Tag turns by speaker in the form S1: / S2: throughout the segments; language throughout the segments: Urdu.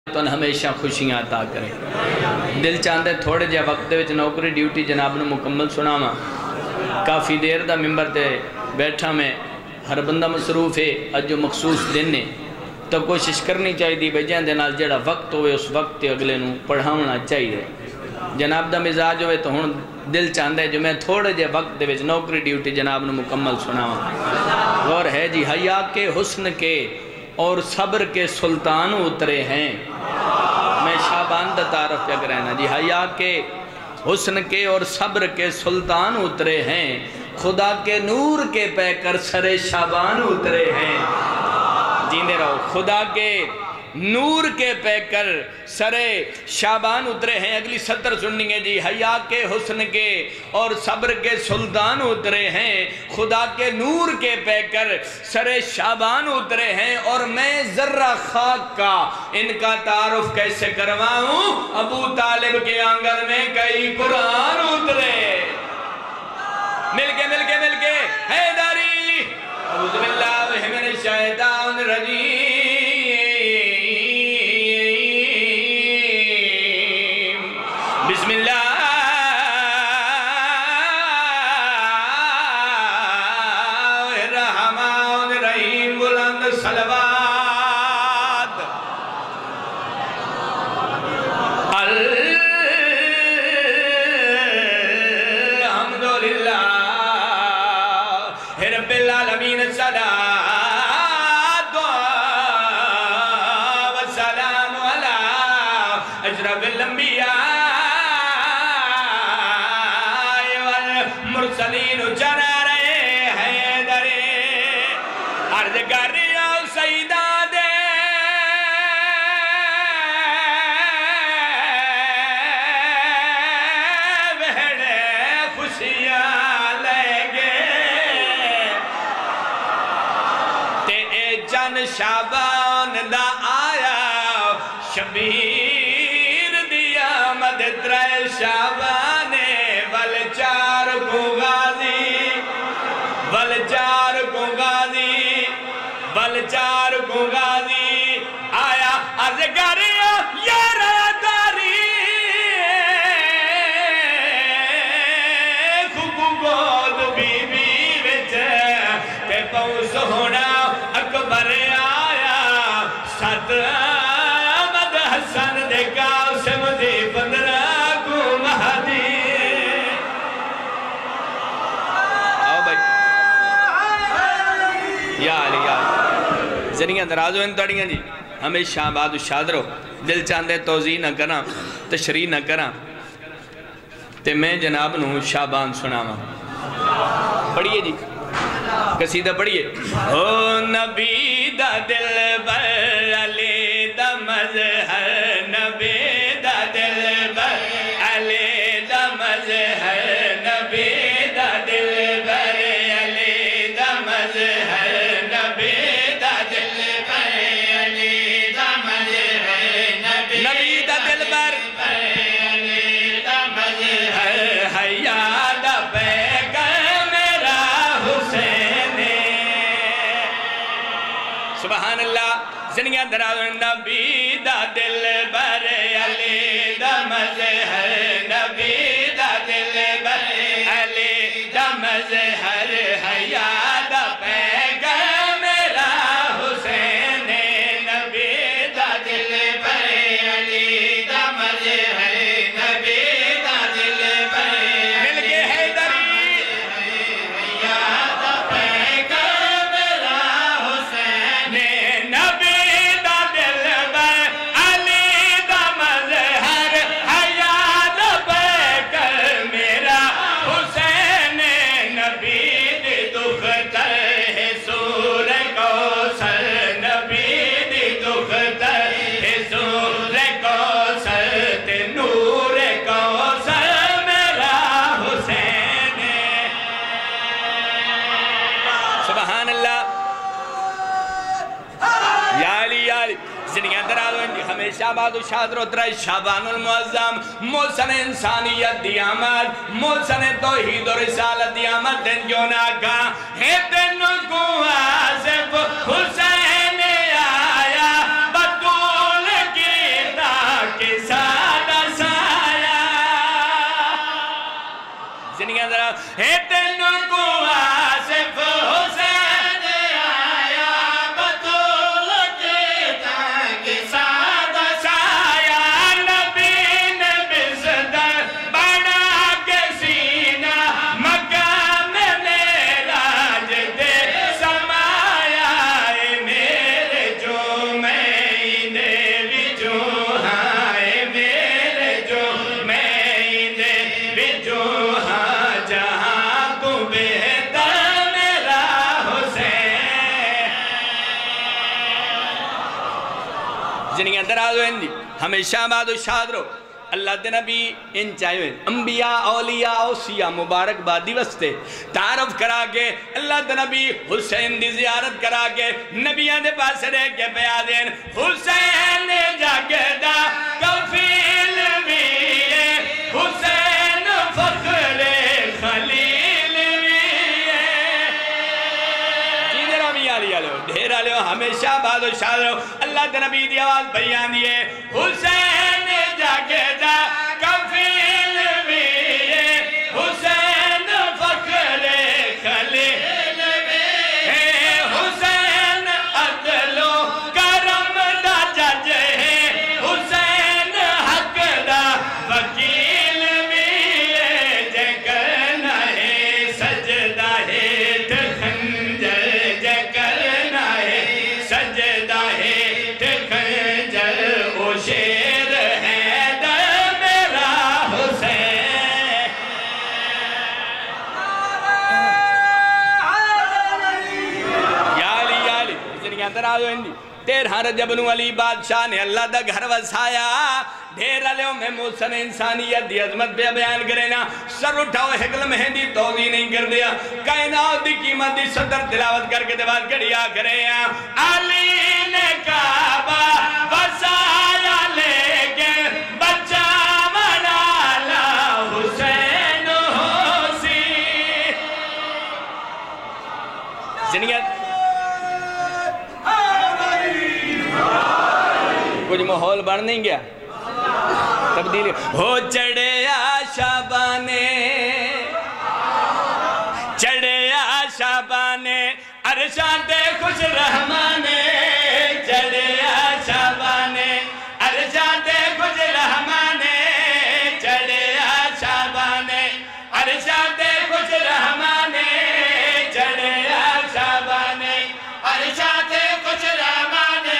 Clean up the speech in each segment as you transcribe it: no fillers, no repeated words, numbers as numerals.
S1: تو ہمیشہ خوشیاں عطا کرے. دل چاہتے تھوڑے جے وقت دے وچ نوکری ڈیوٹی جناب نے مکمل سناواں. کافی دیر دا ممبر تے بیٹھا میں ہر بندہ مصروف ہے. اج جو مخصوص دن نے تو کوشش کرنی چاہیے بھئی جہاں نال جڑا وقت ہوئے اس وقت اگلے نو پڑھاونا چاہیے. جناب دا مزاج ہوئے تو ہن دل چاہتا ہے جو میں تھوڑے جے وقت دے وچ نوکری ڈیوٹی جناب نے مکمل سناواں. غور ہے جی حیا کے حسن کے اور صبر کے سلطان اترے ہیں. میں شعبان دا تعارف کیا کرنا جی. حیا کے حسن کے اور صبر کے سلطان اترے ہیں. خدا کے نور کے پہ کر سر شعبان اترے ہیں. جیندے رہو. خدا کے نور کے پہ کر سر شعبان اترے ہیں. اگلی سطر سنیں گے جی. حیا کے حسن کے اور صبر کے سلطان اترے ہیں. خدا کے نور کے پہ کر سر شعبان اترے ہیں. اور میں ذرہ خاک کا ان کا تعارف کیسے کرواؤں. ابو طالب کے آنگن میں کئی قرآن اترے. مل کے حیدری. اعوذ باللہ من الشیطان الرجیم. بسم اللہ الرحمن الرحیم. بلند صلوات. رب العالمین صلاۃ و سلام علی اشرف الانبیاء والمرسلین. جنار حیدر عرض کر رہا ہوں سیدہ دے بہڑے خوشیاں شعبان دا آیا شبیر دیا مد ترے شعبانے ول چار کو غازی ول چار کو غازی ول چار کو غازی آیا عرض کر یارا داری خوب گود بی بی وچ تے پوس ہونا اکبر آیا. ست آمد حسن دے قاسم دے 15 کو مہدی. آؤ بھائی یا علی یا علی. ذریعہ درازو ان توڑیاں جی. ہمیشہ بعد شاد رہو. دل چاندے توضیح نہ کرنا تشریح نہ کرنا تے میں جناب نو شعبان سناواں. پڑھئے جی قصیدہ پڑھئے. او نبی دا دل بر علی دا مظہر. نبی دا دل بر علی دا مظہر. نبی دا دل بر علی دا مظہر. نبی دا دل بر علی دا مظہر. نبی دا دل بر علی دا مظہر. حیا دا سبحان اللہ. زنیاں دراؤں. نبی دا دل بر علی دا مظہر. نبی دا دل بر علی دا مظہر. حیا دا پیغام میرا حسین. نبی دا دل بر علی دا مظہر. نبی دا دل بر مل کے حیدری. حیا دا پیغام میرا حسین. نبی دا دل بر علی دا مظہر. حیا دا پیغام میرا حسین. نبی دی دختر ہے سور کوثر. نبی دی دختر ہے سور کوثر. تے نور کوثر میرا حسین. سبحان اللہ. یا علی یا علی. زنیاں درازو ہمیشہ بعد شاد رو ترے شعبان المعظم. محسن انسانیت دی آمد. محسن توحید و رسالت دی آمد. دن جو ناکا ہے دن کو آزف حسین آیا. بطول کی ہے تینوں کو آصف حسین آیا بطول کے تنگ سادہ سایہ نبی نے بزدر بنا کے سینہ مقام معراج دے سمایا اے میرے جو میں دے وچو ہاں اے میرے جو میں دے وچو ہاں جہاں تو بہتر میرا حسین جنہیں اندر آدھو اندی ہمیشہ بادو شاد رو اللہ دے نبی ان چاہیے انبیاء اولیاء اوسیاء مبارک بادی وستے تعارف کرا کے اللہ دے نبی حسین دی زیارت کرا کے نبیان دے پاس رہ کے بیان دین حسین جاگدہ کفیل ویے حسین فخر خلیل ویے جیدے رامی آلی آلو ڈھیر آلو ہمیشہ بادو شاد رو اللہ دے نبی دی آواز بیان دیئے حسین جاگدہ کفیل ویے حسین فخر خلیل ویے حسین عدل و کرم دا جج ہے حسین حق دا وکیل ویے جے کرنا ہے سجدہ ہیٹھ خنجر جے کرنا ہے سجدہ ہیٹھ خنجر او شیر ہے در میرا حسین یا علی اس نے اندر آدھو اندی تیرہ رجب نو علی بادشاہ نے اللہ دا گھر وسایا ڈھیر علیوں میں موسن انسانیت دی عظمت پہ بیان کرے نا سر اٹھاؤ حقل مہندی توضیح نہیں کر دیا کائنات دی قیمت دی صدر تلاوت کر کے دیوات کڑیا کرے علی نے کعبہ وسایا لے کے بچہ منالا حسین حسین زنیت کچھ ماحول بڑھ نہیں گیا تبدیلی ہو چڑھے شابانے چڑھے شابانے ارشاد خوش رحمانے چڑھے شابانے ارشاد خوش رحمانے چڑھے شابانے ارشاد خوش رحمانے چڑھے شابانے ارشاد خوش رحمانے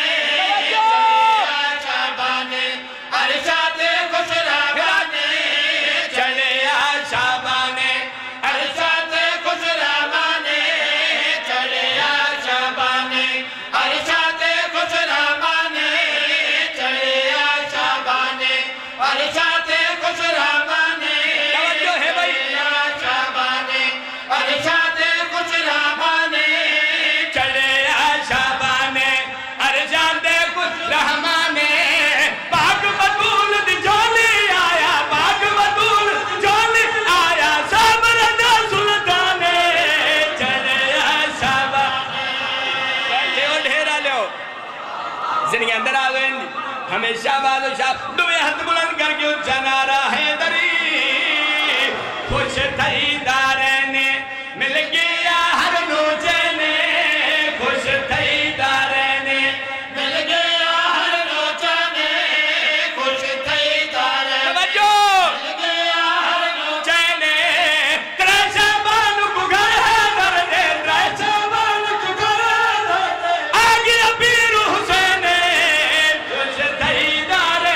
S1: ارشاد خوش رحمانے چڑھے شابانے ارشاد خوش رحمانے چڑھے شابانے ارشاد خوش رحمانے چڑھے شابانے ارشاد خوش رحمانے توجہ ہے بھائی شابانے ارشاد خوش رحمانے چڑھے شابانے ارشاد خوش رحمانے پاک بدول دی جولی آیا پاک بدول جولی آیا صبر دا سلطانے چلے شابانے بیٹھے ہو ڈھیرا لیو زندگی اندر آگئے ہمیشہ بادشاہ دوے ہاتھ بلند کر کے اچھا نعرہ حیدری خوش تھی دارنے مل گیا ہر نوچے نے خوش تھی دارنے مل گیا ہر نوچے نے خوش تھی دارنے توجہ مل گیا ہر نوچے نے تریشہ بانو کو گھر ہے در دے تریشہ بانو کو گھر ہے در دے آگے پیر حسین خوش تھی دارنے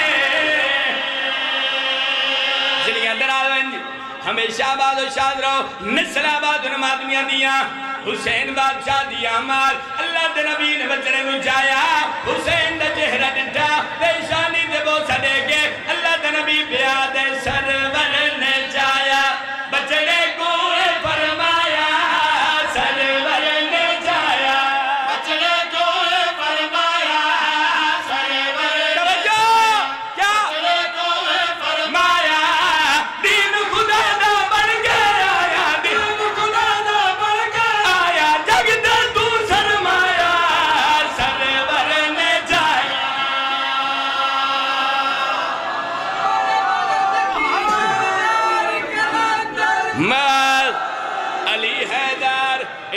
S1: زندگی اندر آدھویں ہمیشہ باد و شاد رہو نسل آباد و نمادمیاں دیاں حسین بادشاہ دیا مال اللہ دے نبی نے بچنے کو چایا حسین دا چہرہ ڈٹا پیشانی دے بوسہ دے کے اللہ دے نبی بیاد سرور نے چایا بچنے کو فرمایا سرور نے چایا بچنے کو فرمایا سرور توجہ کیا بچنے کو فرمایا دین خدا دا بن گیا دین خدا دا بن گیا جگ دے تو سرمایا سرور نے چایا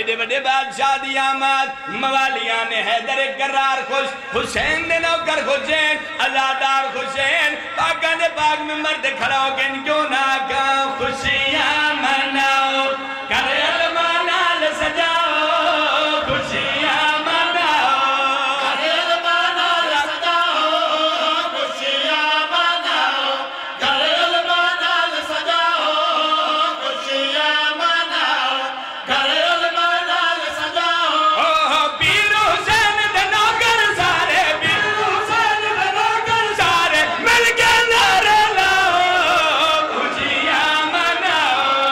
S1: ایڈے بڑے بادشاہ دی آمد موالیاں نے حیدر کرار خوش حسین نے نوکر حسین ازادار حسین پاکاں دے پاک ممبر دے کھڑا ہو گئے کیوں نہ کہاں خوشیاں مناؤ کر علمانال سجاؤ خوشیاں مناؤ کر علمانال سجاؤ خوشیاں مناؤ کر علمانال سجاؤ خوشیاں مناؤ کر علمانال سجاؤ پیر حسین دے نوکر سارے پیر حسین دے نوکر سارے مل کے نعرے لاؤ خوشیاں مناؤ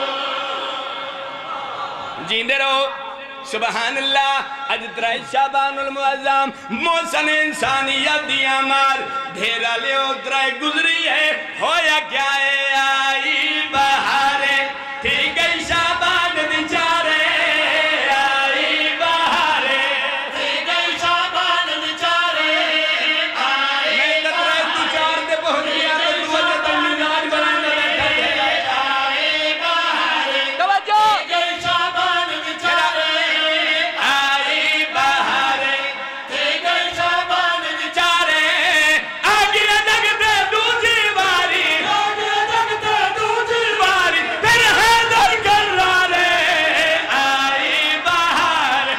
S1: جیندے رہو سبحان اللہ اج ترائی شعبان المعظم موسن انسانیت دی آمار دھیرا لیو ترائی گزری ہے ہویا کیا ہے آئی بہارے تھی گئی شعبان دی چارے آئی بہارے تھی گئی شعبان دی چارے آئی میں ترائی تو چار دے پہنچ گیا تو تو وجہ تل مزاج بنانے بیٹھا ہے آئی بہارے توجہ تھی گئی شعبان دی چارے آئی بہارے تھی گئی شعبان دی چارے آگے جگتے دوسری باری آگے جگتے دوسری باری پھر حیدر کرارے آئی بہار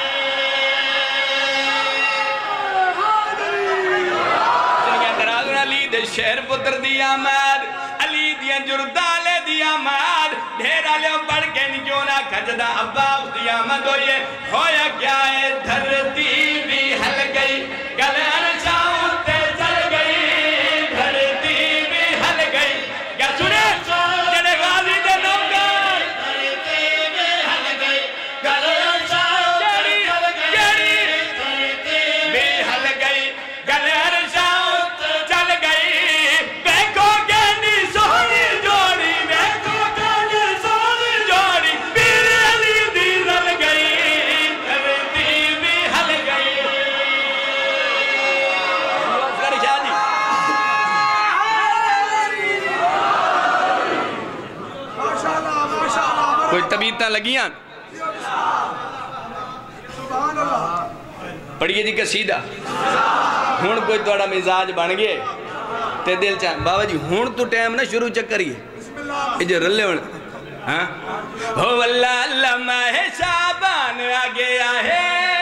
S1: سنگیا درازن علی دے شہر پتر دی آمد علی دیا جردالے دی آمد ڈھیرا لیو بڑھ کے نکیوں نہ کھجدہ عباس دی آمد ہوئے ہویا کیا ہے دھرتی بھی ہل گئی گلے عرشاں تے چل گئی دھرتی بھی ہل گئی کیا سنے جنہیں غازی دے نوکر دھرتی بھی ہل گئی گلے عرشاں تے چل گئی دھرتی بھی ہل گئی گلے عرشاں تے چل گئی بیکو گینی سونی جوڑی بیکو گینی سونی جوڑی پیر علی دی رل گئی دھرتی بھی ہل گئی اصغر شاہ جی کوئی طبیعتاں لگیاں پڑھئے جی قصیدہ ہون کوئی توڑا مزاج بن گئے تے دل چاہیں بابا جی ہون تو ٹائم نہ شروع چکریے یہ جو رلے ہونے ہو واللہ اللہ ماہ شعبان آگے آہے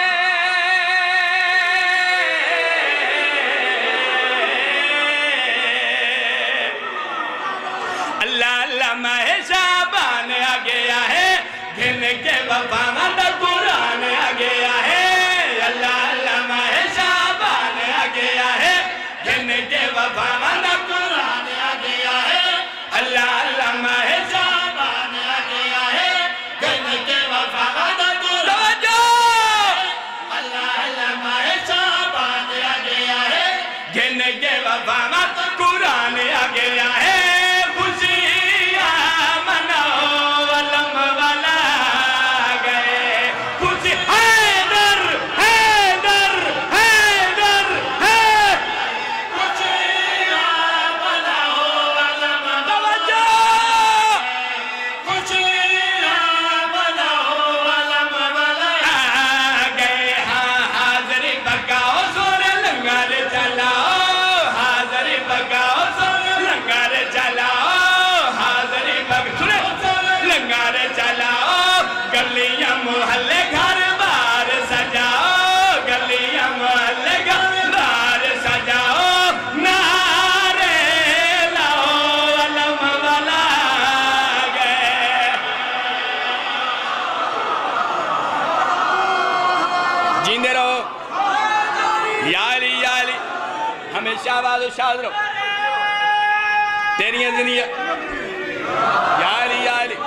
S1: اللہ اللہ ماہ شعبان آگے آہے گھن کے وفا مند قرآن آگے آہے اللہ اللہ ماہ شعبان آگے آہے گھن کے وفا مند قرآن آگے آہے اللہ اللہ ماہ شعبان آگے آہے گھن کے وفا مند قرآن اللہ اللہ ماہ شعبان آگے آہے گھن کے وفا مند قرآن آگے آہے خوشیاں مناؤ علم والا گئے خوشی حیدر حیدر حیدر خوشیاں مناؤ علم توجہ خوشیاں مناؤ علم والا گئے ہاں حاضری پکاؤ سور لنگر چلاؤ حاضری پکاؤ سور لنگر چلاؤ حاضری پکاؤ لنگر چلاؤ گلیاں محلے گھر بار سجاؤ گلیاں محلے گھر بار سجاؤ نعرے لاؤ علم والا گئے جیندے رہو یا علی ہمیشہ آواز و شاد رہو تیریاں زندگیاں یا علی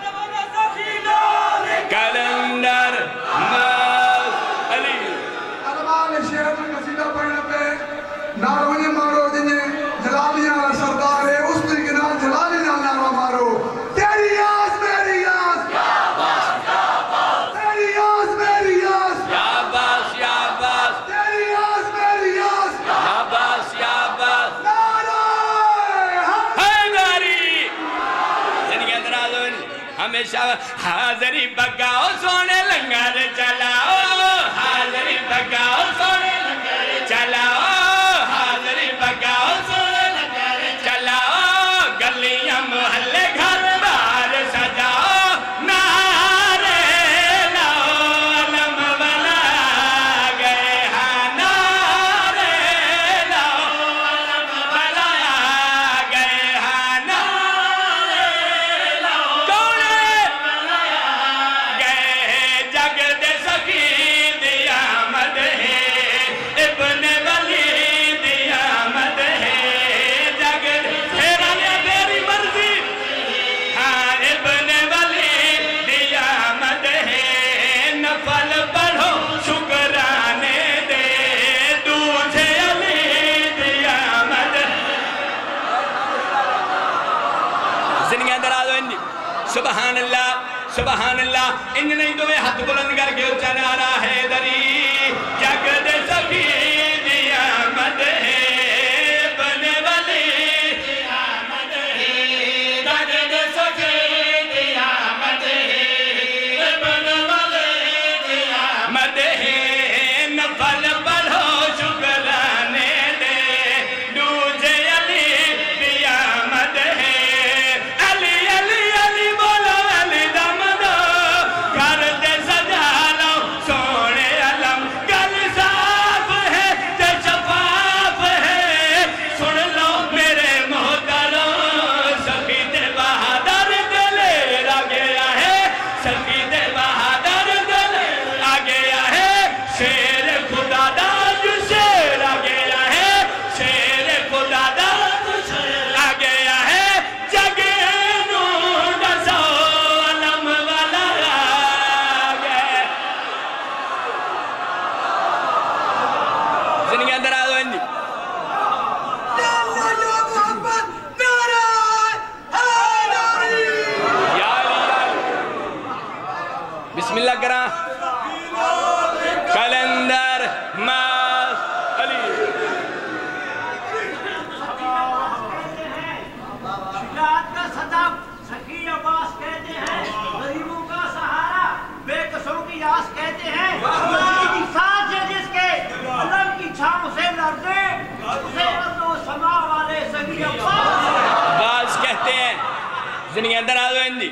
S1: کلندر ماز علی
S2: علمان شہر میں قصیدہ پڑھنے پہ نارونے مارو جنہیں جلالیاں سردار ہے اس طریقے نال جلالیاں نارو مارو تیری آس میری آس تیری آس میری آس
S1: یا عباس یا عباس
S2: تیری آس میری آس
S1: یا عباس یا عباس
S2: نعرہ
S1: حیدری زندگی اندراز ہوئے ہمیں ہمیشہ حاضری پکاؤ سونے لنگر چلاؤ حاضری پکاؤ سونے لنگر چلاؤ حاضری پکاؤ سونے لنگر چلاؤ گلیاں محلے گھر بار سجاؤ نعرے لاؤ علم والا گئے ہاں نعرے لاؤ علم والا گئے ہاں نعرے لاؤ کون گئے جگ دے سخی دی آمد ہے ابن ولی دی آمد ہے جگ تیرا نے تیری مرضی ہاں ابن ولی دی آمد ہے نفل پڑھو شکرانے دے دوجھے علی دی آمد زندگیاں دراز ہوئیں سبحان اللہ سبحان اللہ ان نہیں دو میں ہاتھ بلند کر کے اچھا نعرہ حیدری جگ دے سخی دی آمد ہے ابن ولی دی آمد ہے جگ دے سخی دی آمد ہے ابن ولی دی آمد ہے نفل پڑھو شکرانے دے دوجھے علی دی آمد ہے علی علی علی بولو علی دم دو کر دے سجا لو سونے علم گل صاف ہے تے شفاف ہے سن لو میرے محترم سخی تے بہادر دلے آ گیا ہے سخی تے بہادر دلے آ گیا ہے شیر خدا دا جو شیر آ گیا ہے شیر خدا دا جو شیر آ گیا ہے جگ نو دسو علم والا آ گیا زندگی اندر آ دو اندی یا علی بسم اللہ کرا کلندر ماس علی
S3: شجاعت کا صدف سخی عباس کہتے ہیں غریبوں کا سہارا بے قصوں کی آس کہتے ہیں اس کی ساتھ ہے جس کے علم کی چھاؤں سے لرزے اسے ارض و سما والے سخی عباس
S1: باز کہتے ہیں زندگی اندر آ دو اندی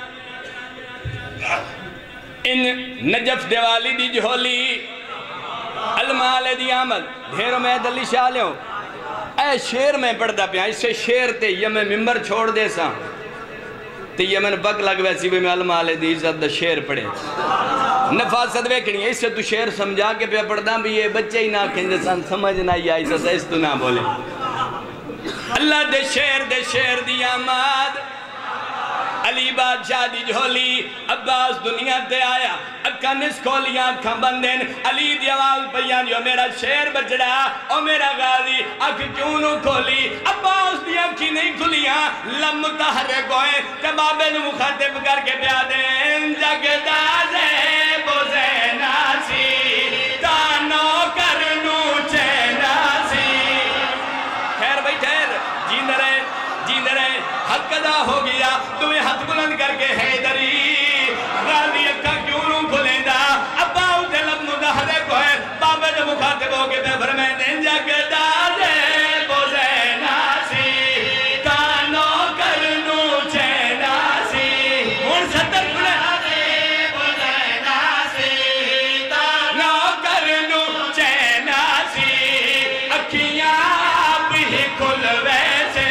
S1: ان نجف دیوالی دی جھولی المال دی آمد دھیروں میں دلی شاہ لیوں اے شیر میں پڑھتا پیا اس سے شیر تے یہ میں ممبر چھوڑ دے سا تے یہ میں بگ لگ ویسی بھی میں المال دی عزت دا شیر پڑھے نفاست ویکھنی ہے اس سے تو شیر سمجھا کے پیا پڑھتا بھی یہ بچے ہی نہ کھنجے سان سمجھ نہ ہی آئی سا اس تو نہ بولے اللہ دے شیر دی آمد علی بادشاہ دی جھولی عباس دنیا تے آیا اکھا نس کھولیاں اکھا بندن علی دی آواز بیان جو میرا شیر بچڑا او میرا غازی اکھ کیوں نو کھولی عباس دی اکھی نہیں کھولیاں لم متحرک ہوئے تے بابے نو مخاطب کر کے پیا دیں جگ دازے بوزے ناسی تانو کرنو چے ناسی خیر بھائی خیر جیند رہے حق ادا ہو گیا تمہیں ہاتھ بلند کر کے حیدری غازی اکھا کیوں نوں کھلیں دا ابا اُتے لب مدہدے کوئے بابے نے مخاطب ہو کے بے فرمائیں دیں جگ دازے بوزے ناسی تانو کرنو چے ناسی مون ستر پڑے بوزے ناسی تانو کرنو چے ناسی اکھیاں بھی کھل ویسے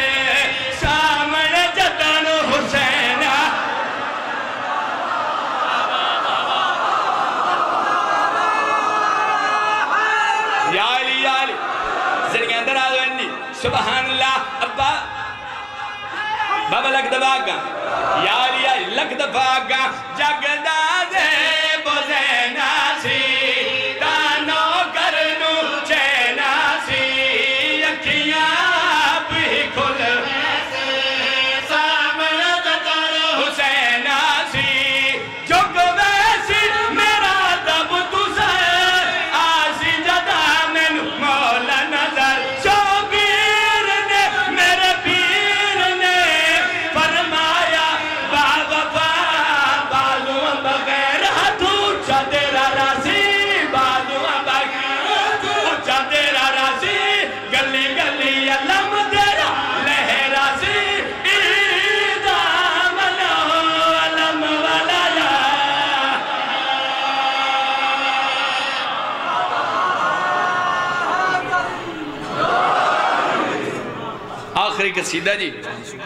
S1: سبحان اللہ ابا بابا لکھ دفعہ گا یا علی لکھ دفعہ گا جگ دازے بوزے ناسی تانو کرنو چے ناسی اکھیاں بھی کھل سامنے تر حسین ناسی جگ ویسی میرا دب تسے آسی جدا من مولا نظر میرے پیر نے فرمایا بابا آخری قصیدہ جی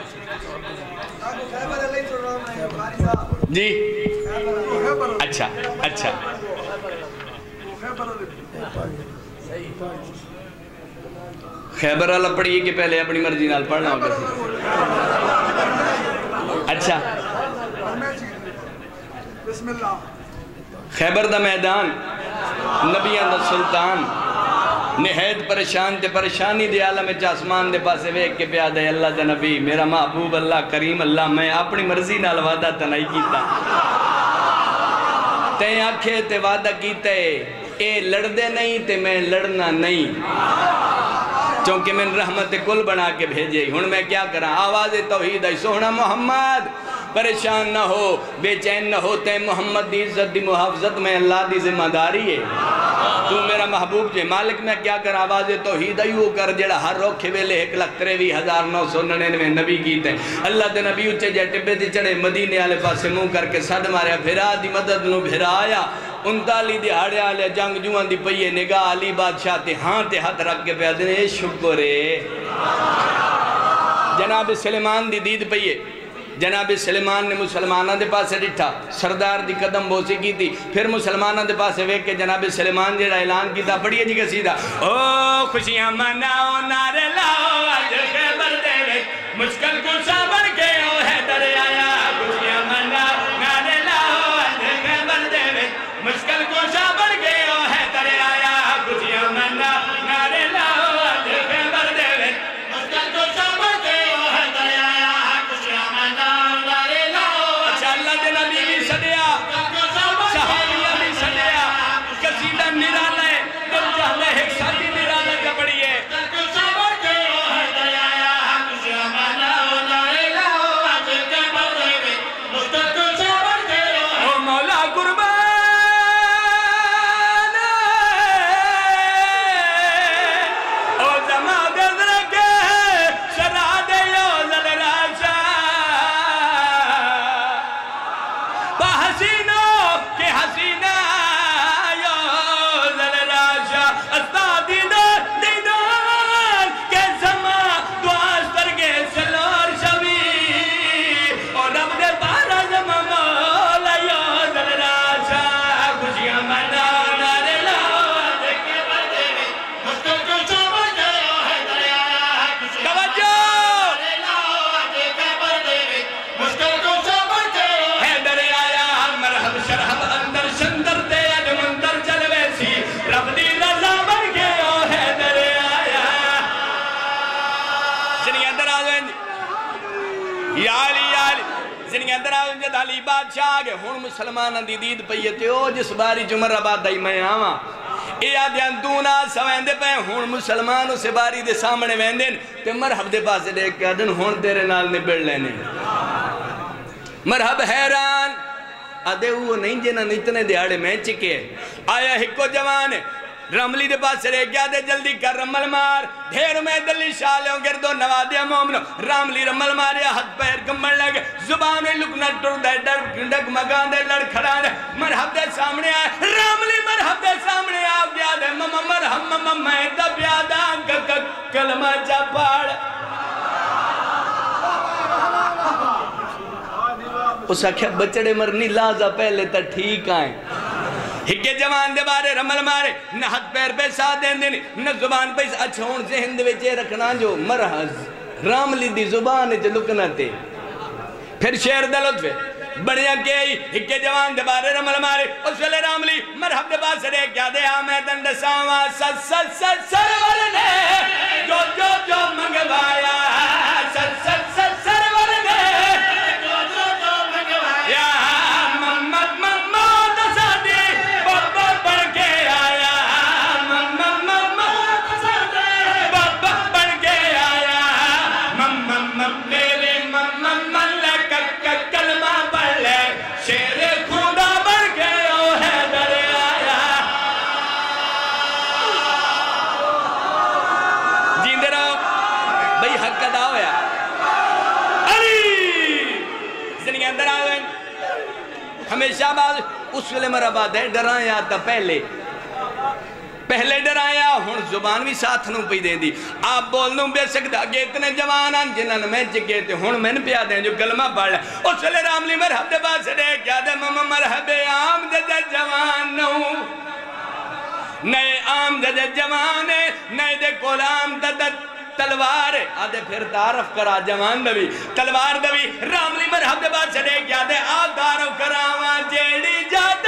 S1: جی اچھا اچھا خیبر والا پڑھیے کہ پہلے اپنی مرضی نال پڑھنا ہوگا اچھا
S2: بسم اللہ
S1: خیبر دا میدان نبیان دا سلطان نہایت پریشان تے پریشانی دے عالم آسمان دے پاسے ویک کے پیادہ ہے اللہ دا نبی میرا محبوب اللہ کریم اللہ میں اپنی مرضی نال وعدہ تنائی کیتا تین آنکھے تے وعدہ کیتے اے لڑدے نہیں تے میں لڑنا نہیں چونکہ میں رحمت کل بنا کے بھیجے ہن میں کیا کرا آواز توحید ہے سونا محمد پریشان نہ ہو بے چین نہ ہوتے محمد دی عزت دی محافظت میں اللہ دی ذمہ داری ہے تو میرا محبوب جے مالک میں کیا کر آواز توحید ایو کر جڑا ہر روکھے ویلے 1,63,999 نبی کیتے اللہ دے نبی اچھے جے ٹبے دی چڑھے مدینے آلے پاسے منہ کر کے صد ماریا بھرا دی مدد نو بھرا آیا 39 دیہاڑے آلے جنگ جوان دی پئیے نگاہ علی بادشاہ تے ہاں تے ہاتھ رکھ کے پہ دینے شکرے جناب سلیمان دی دید پئیے جناب سلیمان نے مسلمانہ دے پاسے ڈٹھا سردار دی قدم بوسی کی تھی پھر مسلمانہ دے پاسے ویک کے جناب سلیمان جیڑا اعلان کی تھا پڑھئے جی کا سیدھا او خوشیاں مناؤ نعرے لاؤ آج خیبر دے وے مشکل کو صبر کے او حیدر آیا خوشیاں مناؤ نعرے لاؤ آج خیبر دے وے مشکل کو صبر کے او حیدر آیا خوشیاں مناؤ نعرے لاؤ آج خیبر دے وے مشکل کو صبر کے او حیدر آیا خوشیاں مناؤ نعرے لاؤ اچھا اللہ دے نبی بھی صدیہ صحابیہ بھی صدیہ قصیدہ نرالا ہے دل جہلہ ایک ساتھی نرالا کا پڑھئے علی بادشاہ آگے ہون مسلمانہ دی دید پئیے تے او جس باری جمر آباد دائی میں آواں اے آدھیاں دونا سویندے پہ ہون مسلمانوں سے باری دے سامنے ویندین تے مرحب دے پاسے دیکھ کے آدھن ہون تیرے نال نبڑ لینے مرحب حیران آدھے وہ نہیں جنہاں اتنے دیاڑے میں چکے آیا ہکو جوان رملی دے پاس رہ گیا دے جلدی کر رمل مار دھیر میں دلی شالیوں گردو نوادیا مومنو رملی رمل ماریا ہاتھ پیر کمبر لگے زبان میں لکنا ٹر دے ڈگ مگان دے لڑ کھڑا دے مرحب دے سامنے آئے رملی مرحب دے سامنے آ گیا دے مرحب میں دب یادا کلمہ جا پاڑ اس آکھیا بچڑے مرنی لازہ پہلے تا ٹھیک آئیں ہکے جوان دے بارے رمل مارے نہ ہاتھ پیر پہ ساتھ دین دینی نہ زبان پہ اچھا ہون سے ہند ویچے رکھنا جو مرحض راملی دی زبان جو لکنا تے پھر شیر دلت پہ بڑھیا کئی ہکے جوان دے بارے رمل مارے اس ویلے راملی مرحب دے باس رے کیا دے آمین دے ساما سرور نے جو منگوایا سرور نے جو منگوایا ہمیشہ بعد اس ویلے مرا بات ہے ڈرائیں آتا پہلے پہلے ڈرایا ہون زبان بھی ساتھ نو پی دیں دی آپ بولنوں بے سکتا کہ اتنے جوانان جنہاں میں چکے تھے ہون میں پیا دیں جو کلمہ پڑھ لیں اس لئے راملی مرحب دے بات سے دے کیا دے ماما مرحب عام دے جوان نو نئے عام دے جوانے نئے دے کولام دے تلوار آدھے پھر تعرف کرا جوان دوی تلوار دوی راملی مرحب دے بات سے دے کیا دے آدھارو کراوان جیڑی جاتے